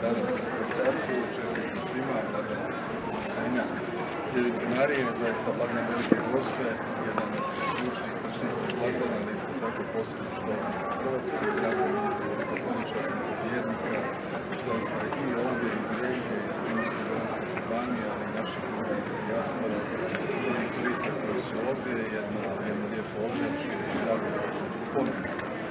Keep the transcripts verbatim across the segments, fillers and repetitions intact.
danas na Trsatku. Čestitam svima, dakle, Senja Djevice Marije, zaista blagdan Velike Gospe, jedan od ključnih kršćanskih blagdana, ali isto tako posebno štovanje Hrvatske, drago je vidjeti veliko hodočasnika, vjernika, zaista i ovdje iz Rijeke, iz Primorsko-goranske županije, ali i naših ljudi iz dijaspora, i turista koji su ovdje, jedno, jedno lijepo ozračje i drago da se ponovno.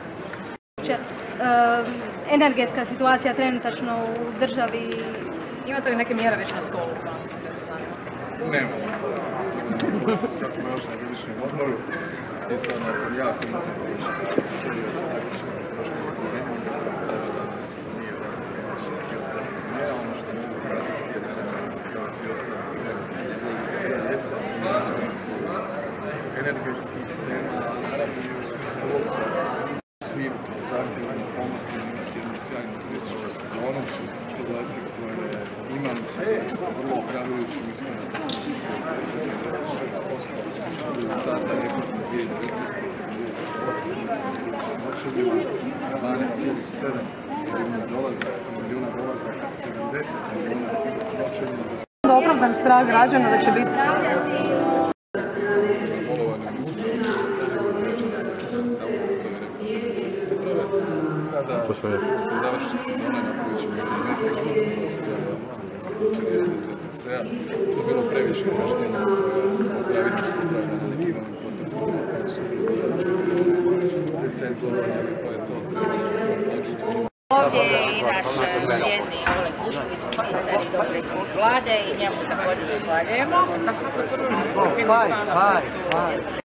Energetska situacija trenutačno u državi. Imate li neke mjere već na stolu u Hrvatskom zanima? Nemamo sad. Sad smo još na godišnjem odmoru i to nakon jako intenzivnih perioda praktično prošle godine. Danas nije danas izličnih mjera. Ono što mogu ukazati je naravno da se kao i svi ostali spremni za jesen u smislu energetskih tema, a naravno i u smislu uopće svim zahtjevima okolnostima imati jednu sjajnu turističku sezonu. Podaci koje imam su vrlo ohrabrujući, mi smo na pedeset do pedeset šest posto rezultata rekordne dvije tisuće devetnaeste. noćenjima, dvanaest zarez sedam milijuna dolazaka, sedamdeset milijuna noćenja za sve. Opravdan strah građana da će biti bolovanje, mislim da sigurno neće nastati tamo u toj republici uprave. Kada se završi sezona, napravit ćemo jedan metriks kroz funkcioniranje iz er te ce-a. Tu je bilo previše kašnjenja koja pravilnost upravlja na nekim novim protokolima koji su četiri recentlovanja, pa je to trebalo konačno. Ovdje je i naš jedni Oleg Kušović, ministar i dopredsjednik vlade, i njemu također zahvaljujemo.